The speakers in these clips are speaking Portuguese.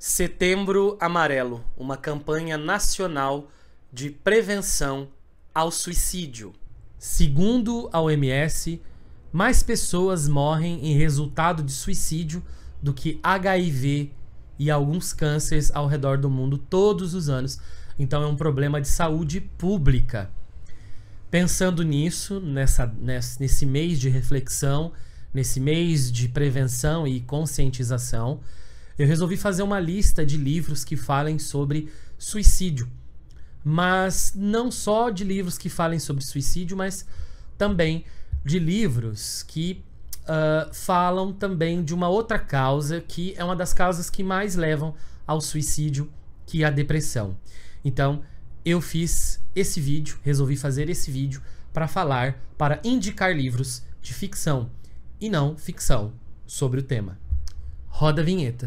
Setembro Amarelo, uma campanha nacional de prevenção ao suicídio. Segundo a OMS, mais pessoas morrem em resultado de suicídio do que HIV e alguns cânceres ao redor do mundo todos os anos. Então é um problema de saúde pública. Pensando nisso, nesse mês de reflexão, nesse mês de prevenção e conscientização, eu resolvi fazer uma lista de livros que falem sobre suicídio. Mas não só de livros que falem sobre suicídio, mas também de livros que falam também de uma outra causa, que é uma das causas que mais levam ao suicídio, que é a depressão. Então, eu fiz esse vídeo, resolvi fazer esse vídeo para indicar livros de ficção e não ficção sobre o tema. Roda a vinheta.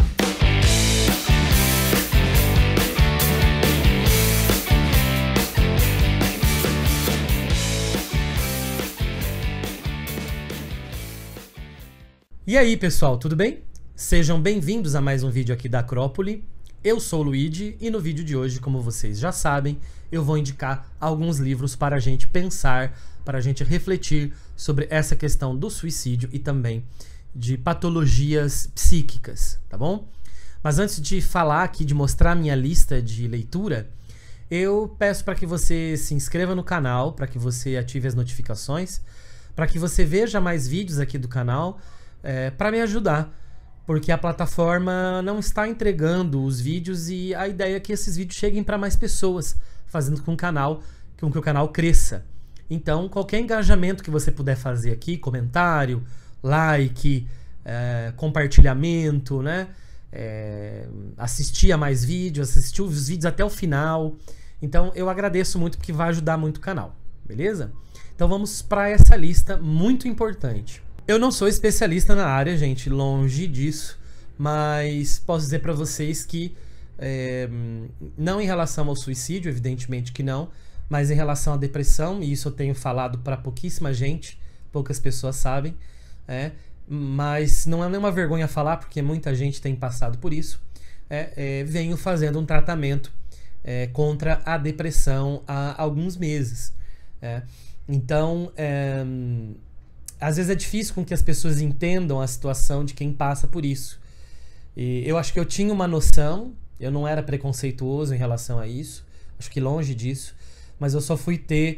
E aí, pessoal, tudo bem? Sejam bem-vindos a mais um vídeo aqui da Acrópole. Eu sou o Luigi e no vídeo de hoje, como vocês já sabem, eu vou indicar alguns livros para a gente pensar, para a gente refletir sobre essa questão do suicídio e também de patologias psíquicas, tá bom? Mas antes de falar aqui, de mostrar a minha lista de leitura, eu peço para que você se inscreva no canal, para que você ative as notificações, para que você veja mais vídeos aqui do canal, para me ajudar, porque a plataforma não está entregando os vídeos e a ideia é que esses vídeos cheguem para mais pessoas, fazendo com que o canal cresça. Então, qualquer engajamento que você puder fazer aqui, comentário, like, compartilhamento, né? Assistir a mais vídeos, assistir os vídeos até o final. Então, eu agradeço muito porque vai ajudar muito o canal, beleza? Então, vamos para essa lista muito importante. Eu não sou especialista na área, gente, longe disso, mas posso dizer para vocês que, não em relação ao suicídio, evidentemente que não, mas em relação à depressão, e isso eu tenho falado para pouquíssima gente, poucas pessoas sabem, mas não é nenhuma vergonha falar, porque muita gente tem passado por isso, venho fazendo um tratamento contra a depressão há alguns meses. Então, às vezes é difícil com que as pessoas entendam a situação de quem passa por isso. E eu acho que eu tinha uma noção, eu não era preconceituoso em relação a isso, acho que longe disso, mas eu só fui ter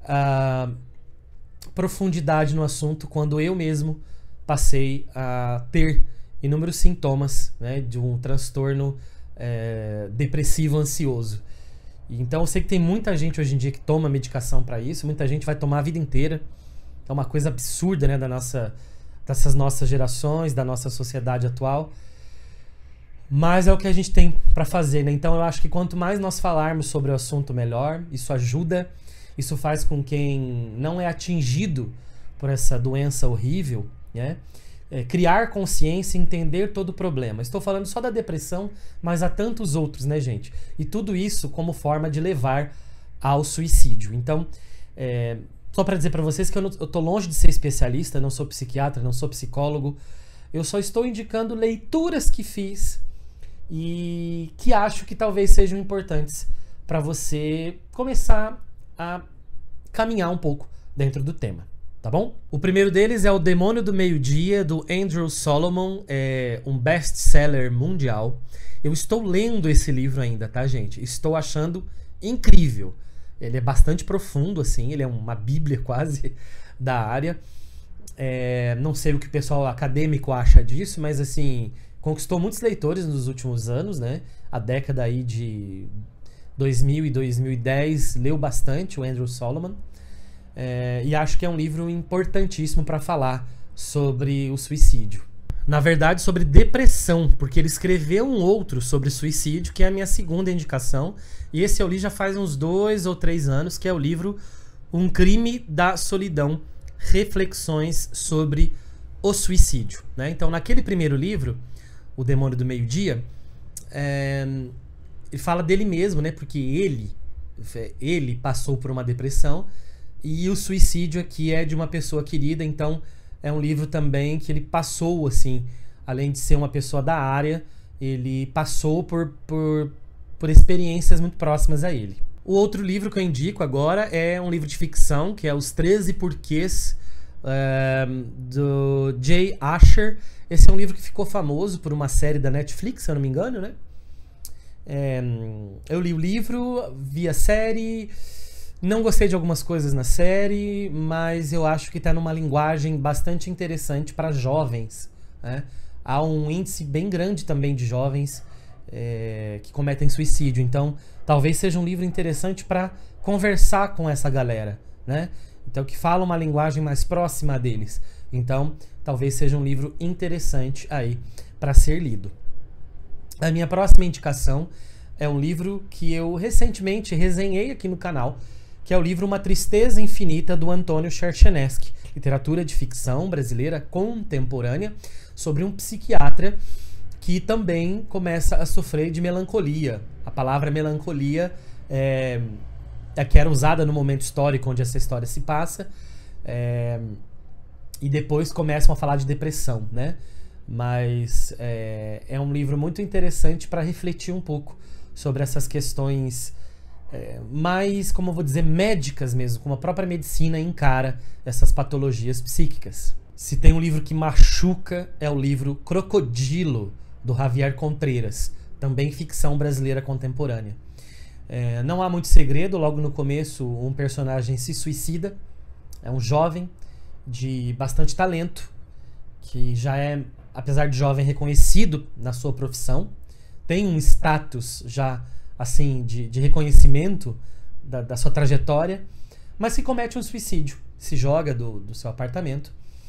profundidade no assunto quando eu mesmo passei a ter inúmeros sintomas, né, de um transtorno depressivo ansioso. Então eu sei que tem muita gente hoje em dia que toma medicação para isso, muita gente vai tomar a vida inteira. É uma coisa absurda, né, dessas nossas gerações, da nossa sociedade atual. Mas é o que a gente tem para fazer, né? Então eu acho que quanto mais nós falarmos sobre o assunto, melhor. Isso ajuda, isso faz com quem não é atingido por essa doença horrível, né, criar consciência e entender todo o problema. Estou falando só da depressão, mas há tantos outros, né, gente? E tudo isso como forma de levar ao suicídio. Então, só para dizer para vocês que eu tô longe de ser especialista, não sou psiquiatra, não sou psicólogo. Eu só estou indicando leituras que fiz e que acho que talvez sejam importantes para você começar a caminhar um pouco dentro do tema, tá bom? O primeiro deles é O Demônio do Meio-Dia, do Andrew Solomon, um best-seller mundial. Eu estou lendo esse livro ainda, tá, gente? Estou achando incrível. Ele é bastante profundo, assim, ele é uma bíblia quase da área. Não sei o que o pessoal acadêmico acha disso, mas assim, conquistou muitos leitores nos últimos anos, né? A década aí de 2000 e 2010 leu bastante o Andrew Solomon. E acho que é um livro importantíssimo para falar sobre o suicídio. Na verdade, sobre depressão, porque ele escreveu um outro sobre suicídio, que é a minha segunda indicação. E esse eu li já faz uns 2 ou 3 anos, que é o livro Um Crime da Solidão, Reflexões sobre o Suicídio, né? Então, naquele primeiro livro, O Demônio do Meio-Dia, ele fala dele mesmo, né? Porque ele passou por uma depressão e o suicídio aqui é de uma pessoa querida, então é um livro também que ele passou, assim, além de ser uma pessoa da área, ele passou por experiências muito próximas a ele. O outro livro que eu indico agora é um livro de ficção, que é Os 13 Porquês, do Jay Asher. Esse é um livro que ficou famoso por uma série da Netflix, se eu não me engano, né? Eu li o livro, vi a série, não gostei de algumas coisas na série, mas eu acho que está numa linguagem bastante interessante para jovens, né? Há um índice bem grande também de jovens que cometem suicídio, então talvez seja um livro interessante para conversar com essa galera, né? Então, que fala uma linguagem mais próxima deles. Então, talvez seja um livro interessante aí para ser lido. A minha próxima indicação é um livro que eu recentemente resenhei aqui no canal, que é o livro Uma Tristeza Infinita, do Antônio Cherchenesky, literatura de ficção brasileira contemporânea, sobre um psiquiatra que também começa a sofrer de melancolia. A palavra melancolia é que era usada no momento histórico onde essa história se passa, e depois começam a falar de depressão, né? Mas é um livro muito interessante para refletir um pouco sobre essas questões mais, como eu vou dizer, médicas mesmo, como a própria medicina encara essas patologias psíquicas. Se tem um livro que machuca, é o livro Crocodilo, do Javier Contreras, também ficção brasileira contemporânea. Não há muito segredo, logo no começo um personagem se suicida, é um jovem de bastante talento, que já é, apesar de jovem, reconhecido na sua profissão, tem um status já assim de reconhecimento da sua trajetória, mas que comete um suicídio, se joga do seu apartamento,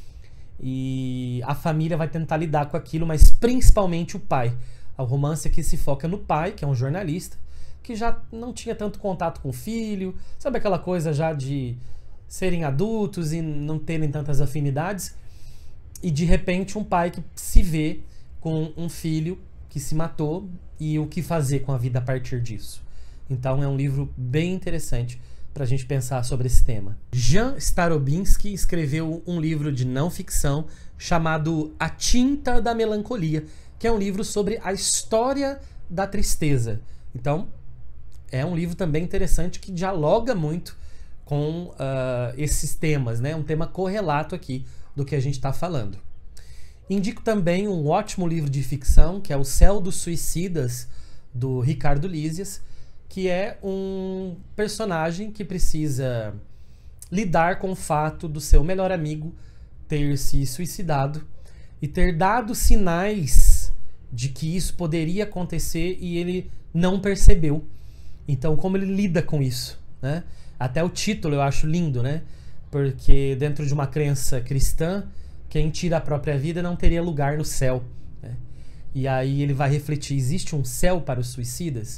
e a família vai tentar lidar com aquilo, mas principalmente o pai. O romance aqui se foca no pai, que é um jornalista, que já não tinha tanto contato com o filho, sabe aquela coisa já de serem adultos e não terem tantas afinidades, e de repente um pai que se vê com um filho que se matou e o que fazer com a vida a partir disso. Então é um livro bem interessante para a gente pensar sobre esse tema. Jan Starobinski escreveu um livro de não ficção chamado A Tinta da Melancolia, que é um livro sobre a história da tristeza. Então é um livro também interessante que dialoga muito com esses temas, né? Um tema correlato aqui do que a gente está falando. Indico também um ótimo livro de ficção, que é O Céu dos Suicidas, do Ricardo Lísias, que é um personagem que precisa lidar com o fato do seu melhor amigo ter se suicidado e ter dado sinais de que isso poderia acontecer e ele não percebeu. Então, como ele lida com isso, né? Até o título eu acho lindo, né? Porque dentro de uma crença cristã, quem tira a própria vida não teria lugar no céu, né? E aí ele vai refletir, existe um céu para os suicidas?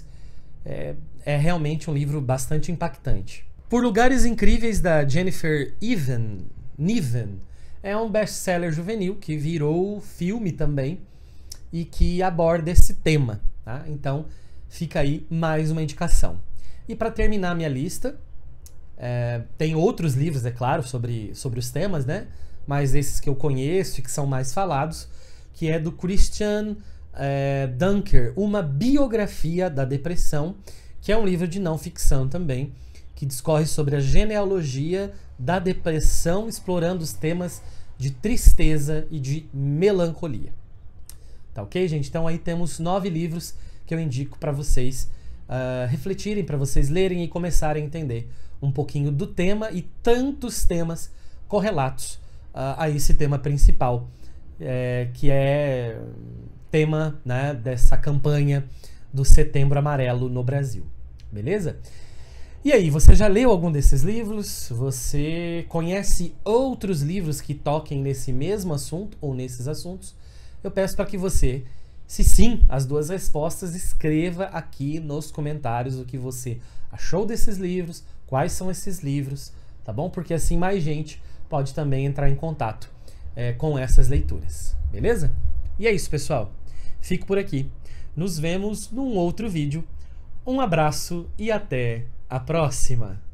É realmente um livro bastante impactante. Por Lugares Incríveis, da Jennifer Niven, é um best-seller juvenil que virou filme também e que aborda esse tema, tá? Então fica aí mais uma indicação. E para terminar minha lista, tem outros livros, é claro, sobre os temas, né? Mas esses que eu conheço e que são mais falados, que é do Christian Dunker, Uma Biografia da Depressão, que é um livro de não ficção também, que discorre sobre a genealogia da depressão, explorando os temas de tristeza e de melancolia. Tá ok, gente? Então aí temos 9 livros que eu indico para vocês refletirem, para vocês lerem e começarem a entender um pouquinho do tema e tantos temas correlatos a esse tema principal, que é tema, né, dessa campanha do Setembro Amarelo no Brasil. Beleza? E aí, você já leu algum desses livros? Você conhece outros livros que toquem nesse mesmo assunto ou nesses assuntos? Eu peço para que você, se sim, as duas respostas, escreva aqui nos comentários o que você achou desses livros, quais são esses livros, tá bom? Porque assim mais gente pode também entrar em contato com essas leituras, beleza? E é isso, pessoal. Fico por aqui. Nos vemos num outro vídeo. Um abraço e até a próxima!